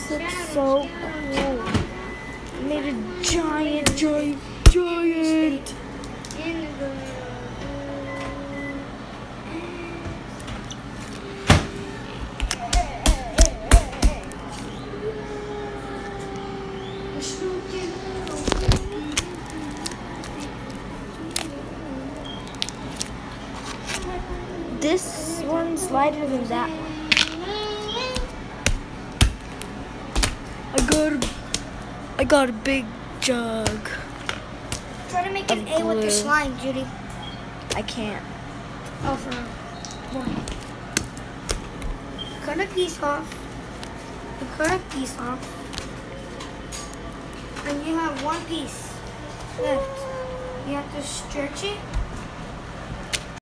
This looks so cool. I made a giant. This one's lighter than that one. I got a big jug. Try to make an A with your slime, Judy. I can't. Oh, for one. Cut a piece off. You cut a piece off. And you have one piece left. You have to stretch it.